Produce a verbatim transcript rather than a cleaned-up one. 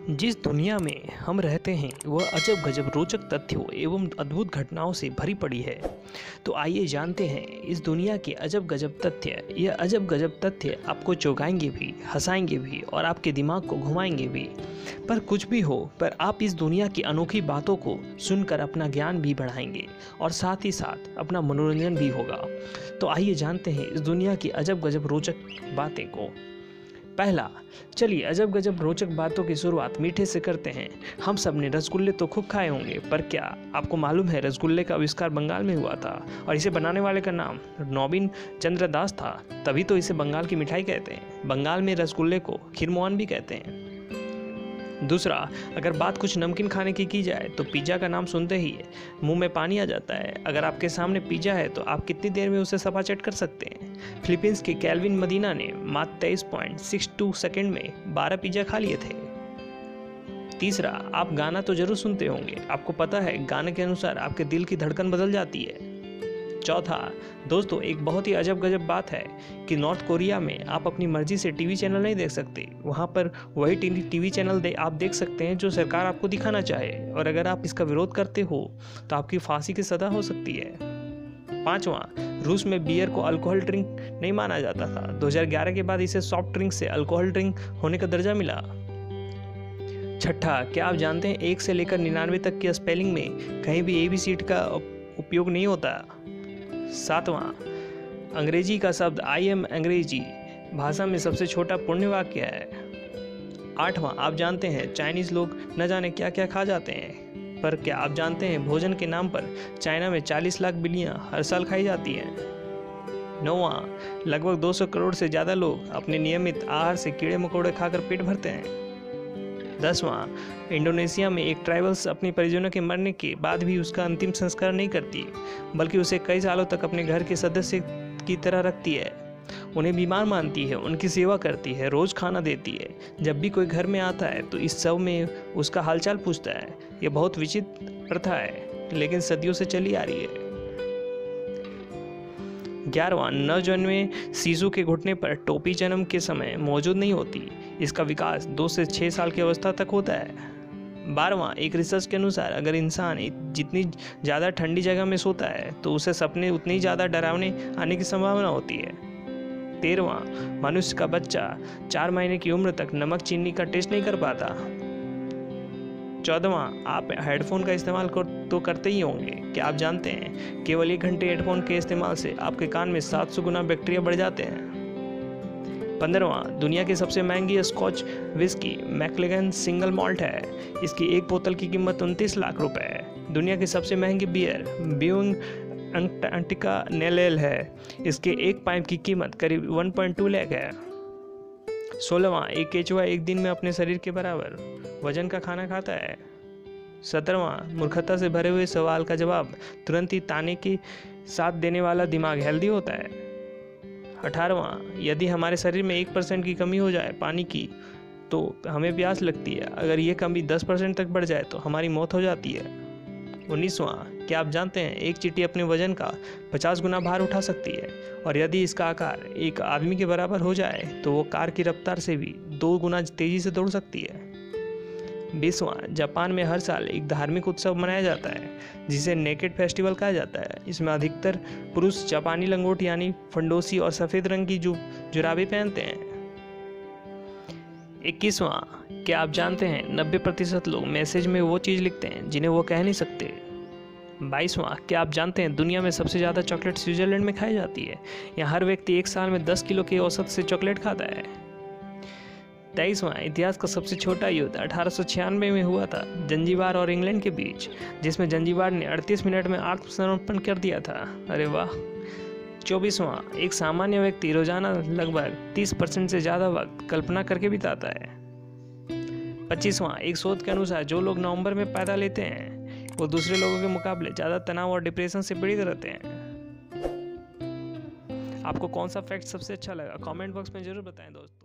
जिस दुनिया में हम रहते हैं वह अजब गजब रोचक तथ्यों एवं अद्भुत घटनाओं से भरी पड़ी है। तो आइए जानते हैं इस दुनिया के अजब गजब तथ्य। यह अजब गजब तथ्य आपको चौंकाएंगे भी, हंसाएंगे भी और आपके दिमाग को घुमाएंगे भी। पर कुछ भी हो, पर आप इस दुनिया की अनोखी बातों को सुनकर अपना ज्ञान भी बढ़ाएंगे और साथ ही साथ अपना मनोरंजन भी होगा। तो आइए जानते हैं इस दुनिया की अजब गजब रोचक बातें को। पहला, चलिए अजब गजब रोचक बातों की शुरुआत मीठे से करते हैं। हम सब ने रसगुल्ले तो खूब खाए होंगे, पर क्या आपको मालूम है रसगुल्ले का आविष्कार बंगाल में हुआ था और इसे बनाने वाले का नाम नौबिन चंद्र दास था। तभी तो इसे बंगाल की मिठाई कहते हैं। बंगाल में रसगुल्ले को खीरमोहन भी कहते हैं। दूसरा, अगर बात कुछ नमकीन खाने की की जाए तो पिज़्ज़ा का नाम सुनते ही मुंह में पानी आ जाता है। अगर आपके सामने पिज़्ज़ा है तो आप कितनी देर में उसे सपाचट कर सकते हैं। फिलीपींस के कैल्विन मदीना ने मात्र तेईस पॉइंट सिक्स टू सेकंड में बारह पिज़्ज़ा खा लिए थे। तीसरा, आप गाना तो जरूर सुनते होंगे। आपको पता है गाने के अनुसार आपके दिल की धड़कन बदल जाती है। चौथा, दोस्तों एक बहुत ही अजब गजब बात है कि नॉर्थ कोरिया में आप अपनी मर्जी से टीवी चैनल नहीं देख सकते। वहाँ पर वही टीवी चैनल दे आप देख सकते हैं जो सरकार आपको दिखाना चाहे, और अगर आप इसका विरोध करते हो तो आपकी फांसी की सजा हो सकती है। पांचवा, रूस में बियर को अल्कोहल ड्रिंक नहीं माना जाता था। दो हज़ार ग्यारह के बाद इसे सॉफ्ट ड्रिंक से अल्कोहल ड्रिंक होने का दर्जा मिला। छठा, क्या आप जानते हैं एक से लेकर निन्यानवे तक की स्पेलिंग में कहीं भी ए बी सी डी का उपयोग नहीं होता। सातवां, अंग्रेजी का शब्द आई एम अंग्रेजी भाषा में सबसे छोटा पूर्ण वाक्य है। आठवां, आप जानते हैं चाइनीज लोग न जाने क्या क्या खा जाते हैं, पर क्या आप जानते हैं भोजन के नाम पर चाइना में चालीस लाख बिल्लियां हर साल खाई जाती हैं। नौवां, लगभग दो सौ करोड़ से ज़्यादा लोग अपने नियमित आहार से कीड़े मकोड़े खाकर पेट भरते हैं। दसवां, इंडोनेशिया में एक ट्राइबल्स अपनी परिजनों के मरने के बाद भी उसका अंतिम संस्कार नहीं करती, बल्कि उसे कई सालों तक अपने घर के सदस्य की तरह रखती है। उन्हें बीमार मानती है, उनकी सेवा करती है, रोज खाना देती है। जब भी कोई घर में आता है तो इस सब में उसका हालचाल पूछता है। यह बहुत विचित्र प्रथा है, लेकिन सदियों से चली आ रही है। ग्यारहवां, न जन्मे शिशु के घुटने पर टोपी जन्म के समय मौजूद नहीं होती। इसका विकास दो से छः साल की अवस्था तक होता है। बारहवां, एक रिसर्च के अनुसार अगर इंसान जितनी ज़्यादा ठंडी जगह में सोता है तो उसे सपने उतनी ज़्यादा डरावने आने की संभावना होती है। तेरहवां, मनुष्य का बच्चा चार महीने की उम्र तक नमक चीनी का टेस्ट नहीं कर पाता। चौदहवां, आप हेडफोन का इस्तेमाल कर, तो करते ही होंगे। क्या आप जानते हैं केवल एक घंटे हेडफोन के इस्तेमाल से आपके कान में सात सौ गुना बैक्टीरिया बढ़ जाते हैं। पंद्रहवां, दुनिया की सबसे महंगी scotch whisky Macallan single malt है। इसकी एक बोतल की कीमत उनतीस लाख रुपए है। दुनिया की सबसे महंगी बियर ब्यूइंग अंटार्कटिका नेल है। इसके एक पाइप की कीमत करीब एक पॉइंट दो लाख है। सोलहवां, एक केचुआ एक दिन में अपने शरीर के बराबर वजन का खाना खाता है। सत्रहवां, मूर्खता से भरे हुए सवाल का जवाब तुरंत ही ताने के साथ देने वाला दिमाग हेल्दी होता है। अठारहवां, यदि हमारे शरीर में एक परसेंट की कमी हो जाए पानी की तो हमें प्यास लगती है। अगर ये कमी दस परसेंट तक बढ़ जाए तो हमारी मौत हो जाती है। उन्नीसवां, क्या आप जानते हैं एक चींटी अपने वजन का पचास गुना भार उठा सकती है, और यदि इसका आकार एक आदमी के बराबर हो जाए तो वो कार की रफ्तार से भी दो गुना तेजी से दौड़ सकती है। बीसवां, जापान में हर साल एक धार्मिक उत्सव मनाया जाता है जिसे नेकेड फेस्टिवल कहा जाता है। इसमें अधिकतर पुरुष जापानी लंगोट यानी फंडोसी और सफ़ेद रंग की जो जुराबें पहनते हैं। इक्कीसवां, क्या आप जानते हैं नब्बे प्रतिशत लोग मैसेज में वो चीज़ लिखते हैं जिन्हें वो कह नहीं सकते। बाईसवां, क्या आप जानते हैं दुनिया में सबसे ज़्यादा चॉकलेट स्विट्जरलैंड में खाई जाती है। यहाँ हर व्यक्ति एक साल में दस किलो के औसत से चॉकलेट खाता है। तेईसवां, इतिहास का सबसे छोटा युद्ध अठारह सौ छियानवे में हुआ था जंजीबार और इंग्लैंड के बीच, जिसमें जंजीबार ने अड़तीस मिनट में आत्मसमर्पण कर दिया था। अरे वाह। चौबीसवां, एक सामान्य व्यक्ति रोजाना लगभग तीस परसेंट से ज़्यादा वक्त कल्पना करके बिताता है। पच्चीसवां, एक शोध के अनुसार जो लोग नवंबर में पैदा लेते हैं वो दूसरे लोगों के मुकाबले ज़्यादा तनाव और डिप्रेशन से पीड़ित रहते हैं। आपको कौन सा फैक्ट सबसे अच्छा लगा कमेंट बॉक्स में जरूर बताएं दोस्तों।